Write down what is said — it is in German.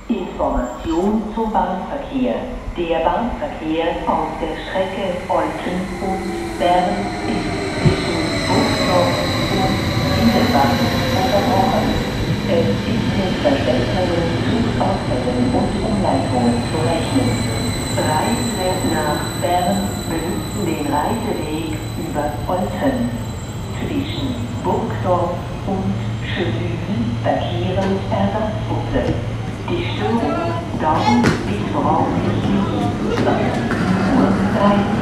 Information zum Bahnverkehr. Der Bahnverkehr auf der Strecke Olten und Bern ist zwischen Burgdorf und Wiederbach unterbrochen. Es ist mit Verspätungen, Zugausfällen und Umleitungen zu rechnen. Reisende nach Bern benutzen den Reiseweg über Olten. Zwischen Burgdorf und Schönbühl verkehren Ersatzbusse. Die Störung dauert bis voraussichtlich 20:30 Uhr.